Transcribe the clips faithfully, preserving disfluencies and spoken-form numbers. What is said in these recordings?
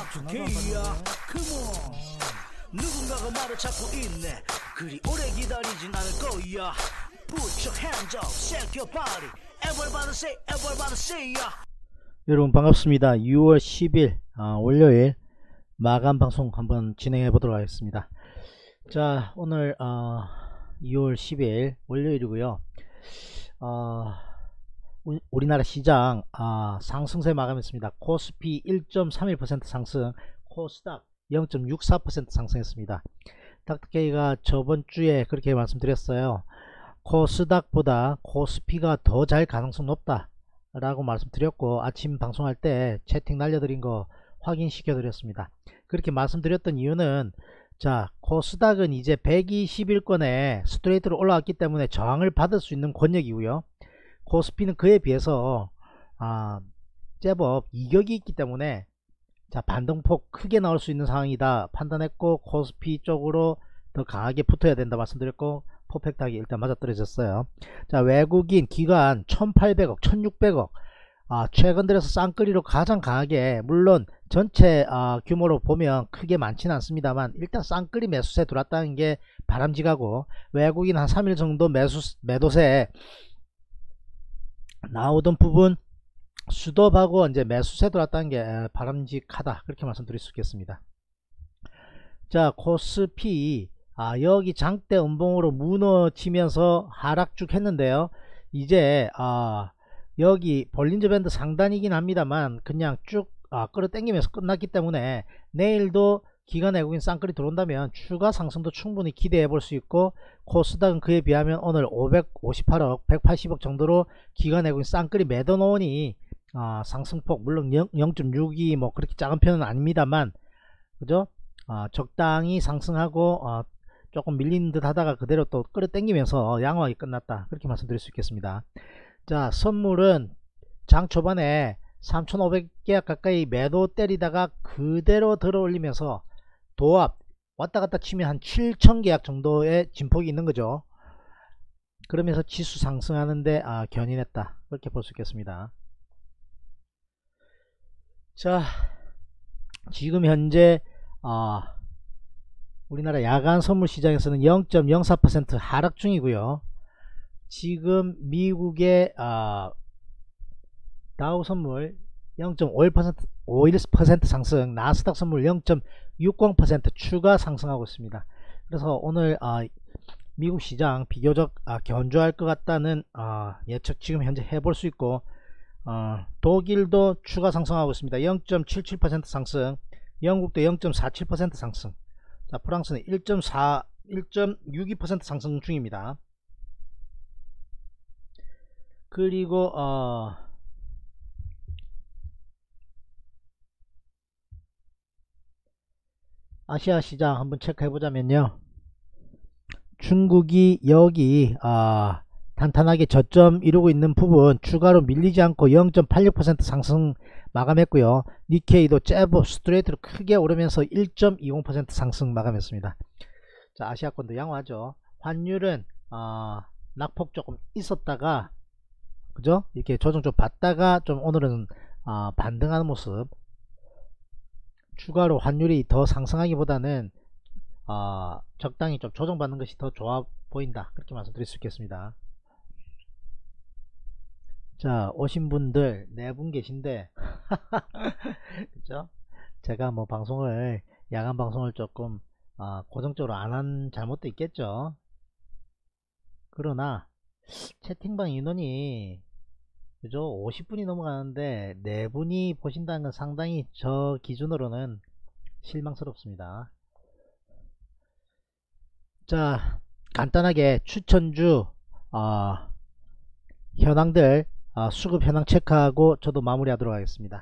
닥터케이야 컴온 누군가가 말을 찾고 있네 그리 오래 기다리진 않을 거야 Put your hands up, shake your body Everybody say, everybody say ya. 여러분 반갑습니다. 유월 십일 어, 월요일 마감 방송 한번 진행해 보도록 하겠습니다. 자 오늘 어, 유월 십일 월요일이고요. 어, 우, 우리나라 시장 어, 상승세 마감했습니다. 코스피 일 점 삼일 퍼센트 상승, 코스닥 영 점 육사 퍼센트 상승했습니다. 닥터케이가 저번 주에 그렇게 말씀드렸어요. 코스닥보다 코스피가 더 잘 가능성 높다 라고 말씀드렸고, 아침 방송할 때 채팅 날려드린 거 확인시켜 드렸습니다. 그렇게 말씀드렸던 이유는, 자 코스닥은 이제 백이십 일권에 스트레이트로 올라왔기 때문에 저항을 받을 수 있는 권역이고요, 코스피는 그에 비해서 아, 제법 이격이 있기 때문에 자 반등폭 크게 나올 수 있는 상황이다 판단했고, 코스피 쪽으로 더 강하게 붙어야 된다 말씀드렸고, 퍼펙트하게 일단 맞아떨어졌어요. 자 외국인 기관 천팔백억 천육백억 아, 최근 들어서 쌍끌이로 가장 강하게, 물론 전체 아, 규모로 보면 크게 많지는 않습니다만 일단 쌍끌이 매수세 들어왔다는 게 바람직하고, 외국인 한 삼 일 정도 매수 매도세 나오던 부분 수도하고 이제 매수세 들어왔다는 게 바람직하다, 그렇게 말씀드릴 수 있겠습니다. 자 코스피 아, 여기 장대 음봉으로 무너지면서 하락 쭉 했는데요, 이제 아, 여기 볼린저 밴드 상단이긴 합니다만 그냥 쭉 아, 끌어당기면서 끝났기 때문에 내일도 기관 외국인 쌍끌이 들어온다면 추가 상승도 충분히 기대해 볼 수 있고, 코스닥은 그에 비하면 오늘 오백오십팔억 백팔십억 정도로 기관 외국인 쌍끌이 매도 놓으니 아, 상승폭 물론 영 점 육이 뭐 그렇게 작은 편은 아닙니다만, 그죠? 아, 적당히 상승하고 아, 조금 밀리는 듯 하다가 그대로 또 끌어당기면서 양호하게 끝났다, 그렇게 말씀드릴 수 있겠습니다. 자 선물은 장 초반에 삼천오백 계약 가까이 매도 때리다가 그대로 들어 올리면서 도합 왔다갔다 치면 한 칠천 계약 정도의 진폭이 있는 거죠. 그러면서 지수 상승하는데 아, 견인했다, 그렇게 볼 수 있겠습니다. 자 지금 현재 아, 우리나라 야간 선물 시장에서는 영 점 영사 퍼센트 하락 중이고요. 지금 미국의 아, 다우 선물 영 점 오일 퍼센트, 오일 퍼센트 상승, 나스닥 선물 영 점 육공 퍼센트 추가 상승하고 있습니다. 그래서 오늘 아, 미국 시장 비교적 아, 견조할 것 같다는 아, 예측 지금 현재 해볼 수 있고, 어, 독일도 추가 상승하고 있습니다. 영 점 칠칠 퍼센트 상승, 영국도 영 점 사칠 퍼센트 상승, 자 프랑스는 일 점 사, 일 점 육이 퍼센트 상승 중입니다. 그리고 어, 아시아 시장 한번 체크해 보자면요, 중국이 여기 아, 단단하게 저점 이루고 있는 부분 추가로 밀리지 않고 영 점 팔육 퍼센트 상승 마감했고요. 니케이도 제법 스트레이트로 크게 오르면서 일 점 이공 퍼센트 상승 마감했습니다. 자 아시아권도 양호하죠. 환율은 어, 낙폭 조금 있었다가, 그죠? 이렇게 조정 좀 받다가 좀 오늘은 어, 반등하는 모습. 추가로 환율이 더 상승하기보다는 어, 적당히 좀 조정받는 것이 더 좋아 보인다, 그렇게 말씀드릴 수 있겠습니다. 자 오신 분들 네 분 계신데 그죠? 제가 뭐 방송을 야간 방송을 조금 어, 고정적으로 안 한 잘못도 있겠죠. 그러나 채팅방 인원이 그죠 오십 분이 넘어가는데 네 분이 보신다는 건 상당히 저 기준으로는 실망스럽습니다. 자 간단하게 추천주 어, 현황들 어, 수급 현황 체크하고 저도 마무리 하도록 하겠습니다.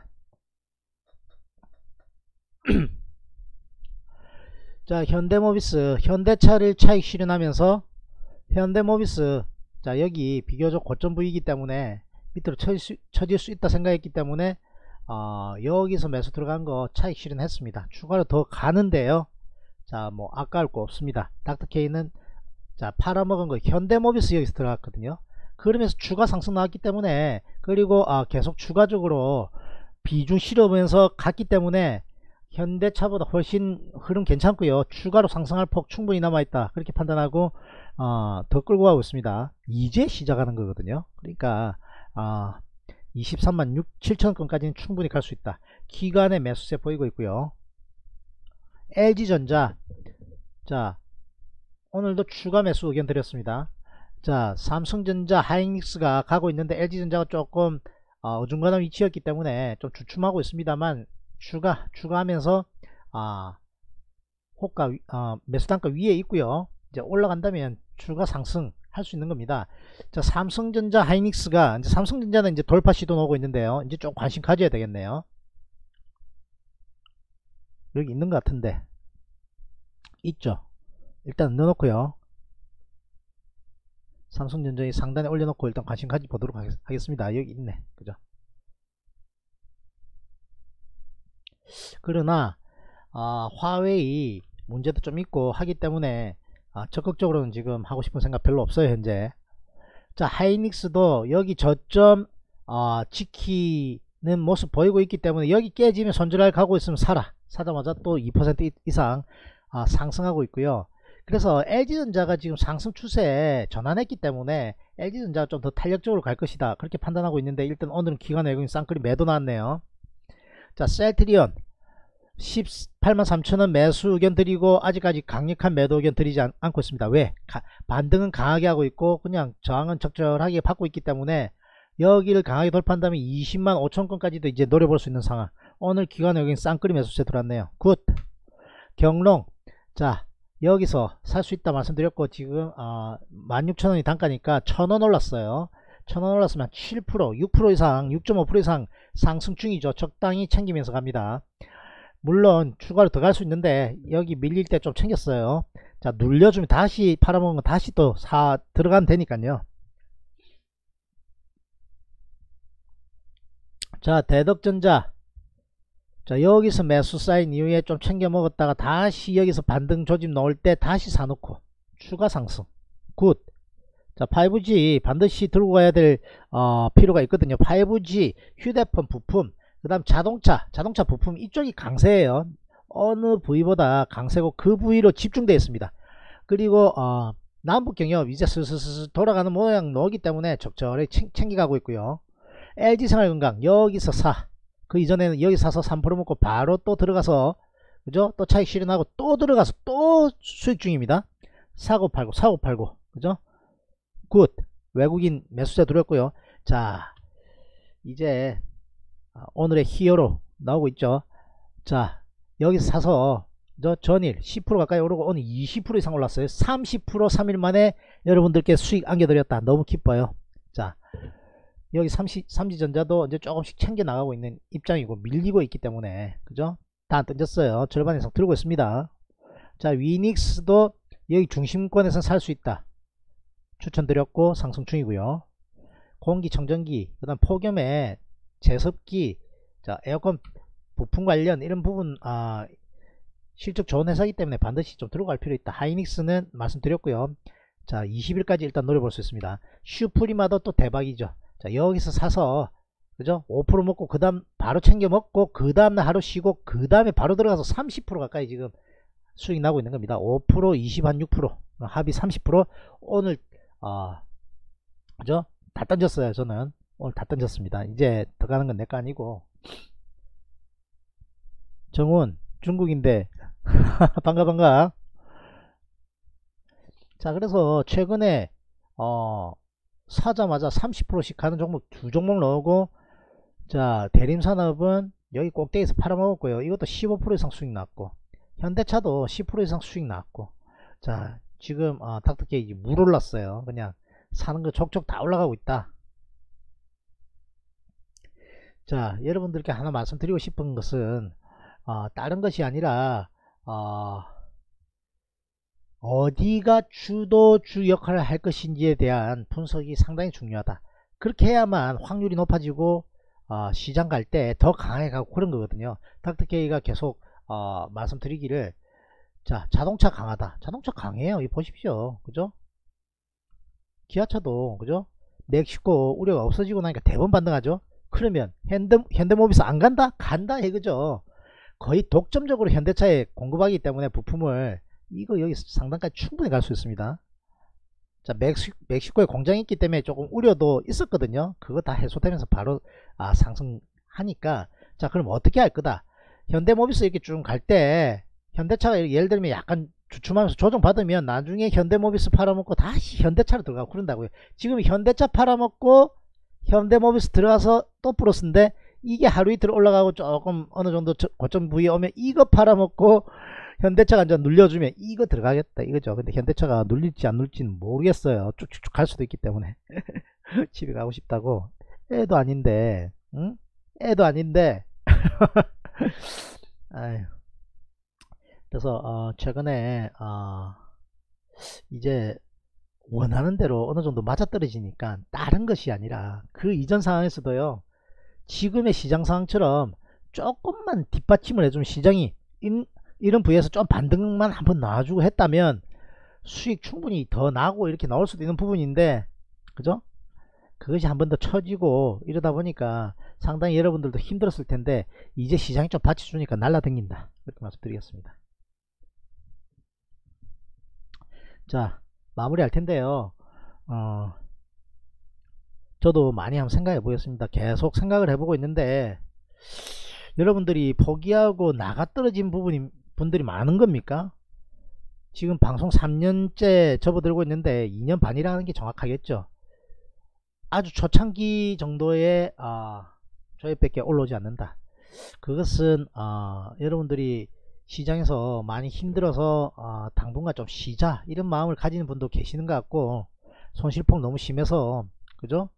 자 현대모비스 현대차를 차익 실현하면서, 현대모비스 자 여기 비교적 고점 부위이기 때문에 밑으로 처질 수, 처질 수 있다 생각했기 때문에 어, 여기서 매수 들어간 거 차익 실현했습니다. 추가로 더 가는데요, 자 뭐 아까울 거 없습니다. 닥터케이는 자 팔아먹은 거 현대모비스 여기서 들어갔거든요. 그러면서 추가 상승 나왔기 때문에, 그리고 아, 계속 추가적으로 비중 실으면서 갔기 때문에 현대차보다 훨씬 흐름 괜찮고요. 추가로 상승할 폭 충분히 남아있다, 그렇게 판단하고 어, 더 끌고 가고 있습니다. 이제 시작하는 거거든요. 그러니까 어, 이십삼만 칠천원까지는 충분히 갈 수 있다. 기관의 매수세 보이고 있고요. 엘지전자, 자 오늘도 추가 매수 의견 드렸습니다. 자 삼성전자, 하이닉스가 가고 있는데 엘지전자가 조금 어, 어중간한 위치였기 때문에 좀 주춤하고 있습니다만 추가 추가하면서 아 호가 어, 매수 단가 위에 있고요. 이제 올라간다면 추가 상승 할 수 있는 겁니다. 자 삼성전자, 하이닉스가 이제 삼성전자는 이제 돌파 시도 나오고 있는데요. 이제 좀 관심 가져야 되겠네요. 여기 있는 것 같은데 있죠. 일단 넣어놓고요. 삼성전자의 상단에 올려놓고 일단 관심 가지 보도록 하겠습니다. 여기 있네, 그죠? 그러나 아, 화웨이 문제도 좀 있고 하기 때문에 아, 적극적으로는 지금 하고 싶은 생각 별로 없어요, 현재. 자 하이닉스도 여기 저점 아, 지키는 모습 보이고 있기 때문에 여기 깨지면 손절할 가고 있으면 사라. 사자마자 또 이 퍼센트 이상 아, 상승하고 있고요. 그래서 엘지전자가 지금 상승 추세에 전환했기 때문에 엘지전자가 좀 더 탄력적으로 갈 것이다, 그렇게 판단하고 있는데 일단 오늘은 기관 외국인 쌍끌이 매도 나왔네요. 자 셀트리온 십팔만 삼천원 매수 의견 드리고 아직까지 강력한 매도 의견 드리지 않, 않고 있습니다. 왜? 가, 반등은 강하게 하고 있고 그냥 저항은 적절하게 받고 있기 때문에 여기를 강하게 돌파한다면 이십만 오천건까지도 이제 노려볼 수 있는 상황. 오늘 기관 외국인 쌍끌이 매수세 들어왔네요. 굿. 경롱, 자 여기서 살 수 있다 말씀드렸고 지금 어, 만 육천원이 단가니까 천원 올랐어요. 천원 올랐으면 칠 퍼센트 육 퍼센트 이상 육 점 오 퍼센트 이상 상승 중이죠. 적당히 챙기면서 갑니다. 물론 추가로 더 갈 수 있는데 여기 밀릴 때 좀 챙겼어요. 자 눌려주면 다시 팔아먹은 거 다시 또 사 들어가면 되니까요. 자 대덕전자, 자 여기서 매수 쌓인 이후에 좀 챙겨 먹었다가 다시 여기서 반등 조짐 나올 때 다시 사놓고 추가 상승. 굿. 자 파이브지 반드시 들고 가야 될 어, 필요가 있거든요. 파이브지, 휴대폰 부품, 그 다음 자동차 자동차 부품 이쪽이 강세예요. 어느 부위보다 강세고 그 부위로 집중되어 있습니다. 그리고 어, 남북경협 이제 슬슬슬 돌아가는 모양 나오기 때문에 적절히 챙, 챙겨가고 있고요. 엘지생활건강 여기서 사, 그 이전에는 여기 사서 삼 퍼센트 먹고 바로 또 들어가서 그죠, 또 차익 실현하고 또 들어가서 또 수익 중입니다. 사고 팔고 사고 팔고, 그죠? 굿. 외국인 매수세 들어왔고요. 자 이제 오늘의 히어로 나오고 있죠. 자 여기서 사서 저 전일 십 퍼센트 가까이 오르고 오늘 이십 퍼센트 이상 올랐어요. 삼십 퍼센트 삼 일 만에 여러분들께 수익 안겨드렸다. 너무 기뻐요. 자 여기 삼시, 삼지전자도 이제 조금씩 챙겨 나가고 있는 입장이고 밀리고 있기 때문에 그죠, 다 안 던졌어요. 절반 이상 들고 있습니다. 자 위닉스도 여기 중심권에서 살 수 있다 추천드렸고 상승 중이고요. 공기청정기, 그 다음 폭염에 제습기, 자 에어컨 부품 관련 이런 부분 아, 실적 좋은 회사이기 때문에 반드시 좀 들어갈 필요 있다. 하이닉스는 말씀드렸고요. 자 이십 일까지 일단 노려볼 수 있습니다. 슈프리마도 또 대박이죠. 자 여기서 사서 그죠, 오 퍼센트 먹고 그 다음 바로 챙겨 먹고 그 다음날 하루 쉬고 그 다음에 바로 들어가서 삼십 퍼센트 가까이 지금 수익 나고 있는 겁니다. 오 퍼센트 이십 한 육 퍼센트 합이 삼십 퍼센트. 오늘 어, 그죠, 다 던졌어요. 저는 오늘 다 던졌습니다. 이제 더 가는 건 내 거 아니고. 정훈 중국인데 반가 반가. 자 그래서 최근에 어 사자마자 삼십 퍼센트씩 가는 종목 두 종목 나오고, 자 대림산업은 여기 꼭대기에서 팔아먹었고요. 이것도 십오 퍼센트 이상 수익 났고, 현대차도 십 퍼센트 이상 수익 났고, 자 지금 어, 닥터케이지 물 올랐어요. 그냥 사는 거 족족 다 올라가고 있다. 자 여러분들께 하나 말씀드리고 싶은 것은 어, 다른 것이 아니라 어, 어디가 주도주 역할을 할 것인지에 대한 분석이 상당히 중요하다. 그렇게 해야만 확률이 높아지고 어, 시장 갈 때 더 강하게 가고 그런 거거든요. 닥터케이가 계속 어, 말씀드리기를, 자 자동차 강하다. 자동차 강해요. 이 보십시오. 그죠? 기아차도 그죠, 멕시코 우려가 없어지고 나니까 대번 반등하죠. 그러면 현대, 현대모비스 안 간다? 간다 이거죠. 거의 독점적으로 현대차에 공급하기 때문에 부품을 이거 여기 상단까지 충분히 갈 수 있습니다. 자, 멕시, 멕시코에 공장이 있기 때문에 조금 우려도 있었거든요. 그거 다 해소되면서 바로 아, 상승하니까 자, 그럼 어떻게 할 거다. 현대모비스 이렇게 쭉 갈 때 현대차가 예를 들면 약간 주춤하면서 조정받으면 나중에 현대모비스 팔아먹고 다시 현대차로 들어가고 그런다고요. 지금 현대차 팔아먹고 현대모비스 들어가서 또 플러스인데 이게 하루 이틀 올라가고 조금 어느 정도 고점 부위에 오면 이거 팔아먹고 현대차가 이제 눌려주면 이거 들어가겠다 이거죠. 근데 현대차가 눌릴지 안 눌릴지는 모르겠어요. 쭉쭉쭉 갈 수도 있기 때문에. 집에 가고 싶다고. 애도 아닌데, 응? 애도 아닌데. 아유. 그래서 어, 최근에 어, 이제 원하는 대로 어느 정도 맞아떨어지니까 다른 것이 아니라 그 이전 상황에서도요. 지금의 시장 상황처럼 조금만 뒷받침을 해주면 시장이 인, 이런 부위에서 좀 반등만 한번 놔주고 했다면 수익 충분히 더 나고 이렇게 나올 수도 있는 부분인데 그죠? 그것이 한 번 더 처지고 이러다 보니까 상당히 여러분들도 힘들었을 텐데 이제 시장이 좀 받쳐주니까 날라댕긴다 이렇게 말씀드리겠습니다. 자, 마무리 할 텐데요. 어, 저도 많이 한번 생각해 보겠습니다. 계속 생각을 해보고 있는데 여러분들이 포기하고 나가 떨어진 부분이 분들이 많은 겁니까? 지금 방송 삼 년째 접어들고 있는데 이 년 반이라는 게 정확하겠죠. 아주 초창기 정도의 어, 조회밖에 올라오지 않는다. 그것은 어, 여러분들이 시장에서 많이 힘들어서 어, 당분간 좀 쉬자 이런 마음을 가지는 분도 계시는 것 같고 손실폭 너무 심해서 그죠?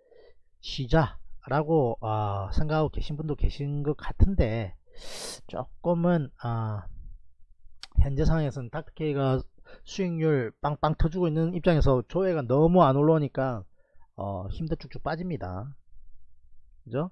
쉬자 라고 어, 생각하고 계신 분도 계신 것 같은데 조금은 어, 현재 상황에서는 닥터케이가 수익률 빵빵 터주고 있는 입장에서 조회가 너무 안 올라오니까 어, 힘도 쭉쭉 빠집니다. 그죠?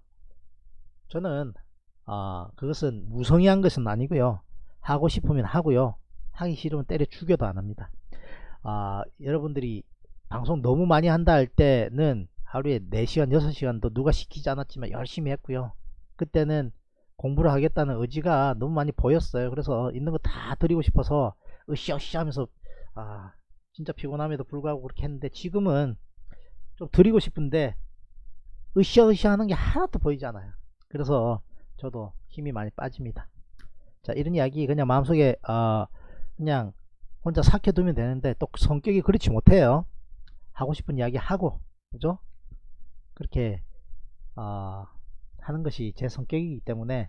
저는 어, 그것은 무성의한 것은 아니고요. 하고 싶으면 하고요. 하기 싫으면 때려 죽여도 안 합니다. 어, 여러분들이 방송 너무 많이 한다 할 때는 하루에 네 시간 여섯 시간도 누가 시키지 않았지만 열심히 했고요. 그때는 공부를 하겠다는 의지가 너무 많이 보였어요. 그래서 있는 거 다 드리고 싶어서 으쌰으쌰 하면서 아 진짜 피곤함에도 불구하고 그렇게 했는데 지금은 좀 드리고 싶은데 으쌰으쌰 하는 게 하나도 보이지 않아요. 그래서 저도 힘이 많이 빠집니다. 자, 이런 이야기 그냥 마음속에 어, 그냥 혼자 삭혀두면 되는데 또 성격이 그렇지 못해요. 하고 싶은 이야기 하고 그죠? 그렇게 어, 하는 것이 제 성격이기 때문에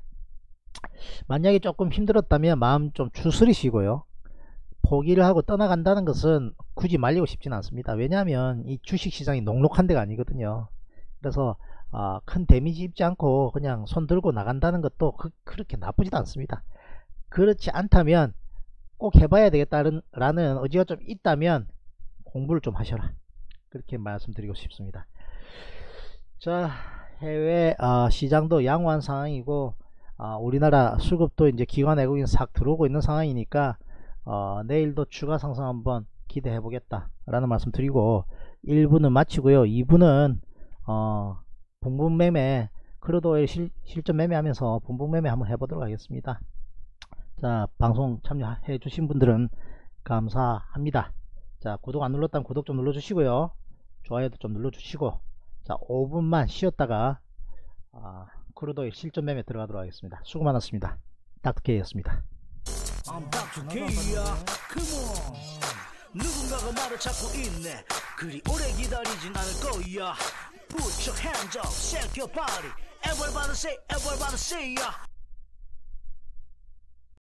만약에 조금 힘들었다면 마음 좀 추스리시고요. 포기를 하고 떠나간다는 것은 굳이 말리고 싶지는 않습니다. 왜냐하면 이 주식시장이 녹록한 데가 아니거든요. 그래서 어, 큰 데미지 입지 않고 그냥 손 들고 나간다는 것도 그, 그렇게 나쁘지도 않습니다. 그렇지 않다면 꼭 해봐야 되겠다는 라는 의지가 좀 있다면 공부를 좀 하셔라 그렇게 말씀드리고 싶습니다. 자, 해외 어, 시장도 양호한 상황이고 어, 우리나라 수급도 이제 기관 외국인 싹 들어오고 있는 상황이니까 어, 내일도 추가 상승 한번 기대해 보겠다 라는 말씀 드리고 일 부는 마치고요. 이 부는 어, 분분 매매 크루드오일 실, 실전 매매하면서 분분 매매 한번 해보도록 하겠습니다. 자, 방송 참여해 주신 분들은 감사합니다. 자, 구독 안 눌렀다면 구독 좀 눌러 주시고요. 좋아요도 좀 눌러 주시고 자, 오 분만 쉬었다가 어, 크루드오일 실전 매매 들어가도록 하겠습니다. 수고 많았습니다. 닥터케이였습니다. I'm 닥터 K야. Come on. 누군가가 말을 찾고 있네. 그리 오래 기다리진 않을 거야. Put your hands up, shake your body. Everybody say, everybody say, yeah.